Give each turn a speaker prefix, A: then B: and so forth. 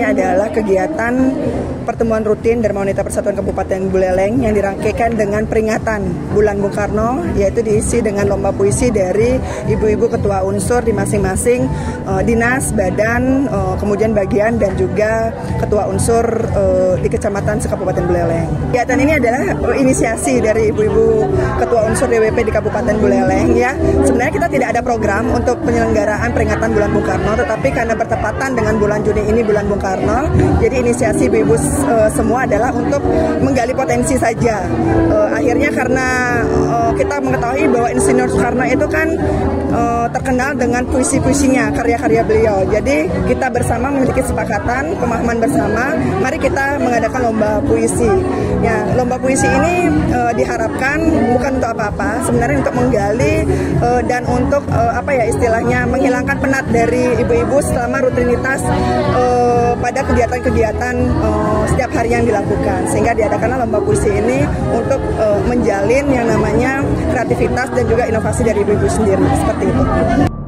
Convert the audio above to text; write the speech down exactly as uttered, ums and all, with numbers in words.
A: ini adalah kegiatan pertemuan rutin Dharma Wanita Persatuan Kabupaten Buleleng yang dirangkaikan dengan peringatan Bulan Bung Karno, yaitu diisi dengan lomba puisi dari ibu-ibu ketua unsur di masing-masing uh, dinas, badan, uh, kemudian bagian dan juga ketua unsur uh, di Kecamatan Sekabupaten Buleleng. Kegiatan ini adalah inisiasi dari ibu-ibu ketua unsur D W P di Kabupaten Buleleng. Ya, sebenarnya kita tidak ada program untuk penyelenggaraan peringatan Bulan Bung Karno, tetapi karena bertepatan dengan bulan Juni ini bulan Bung Karno, jadi inisiasi ibu-ibu uh, semua adalah untuk menggali potensi saja. Uh, akhirnya karena uh, kita mengetahui bahwa Insinyur Soekarno itu kan uh, terkenal dengan puisi-puisinya, karya-karya beliau. Jadi kita bersama memiliki kesepakatan, pemahaman bersama, mari kita mengadakan lomba puisi. Ya, lomba puisi ini uh, diharapkan bukan untuk apa-apa, sebenarnya untuk menggali uh, dan untuk uh, apa ya istilahnya menghilangkan penat dari ibu-ibu selama rutinitas uh, pada kegiatan-kegiatan uh, setiap hari yang dilakukan, sehingga diadakanlah lomba puisi ini untuk uh, menjalin yang namanya kreativitas dan juga inovasi dari ibu-ibu sendiri, seperti itu.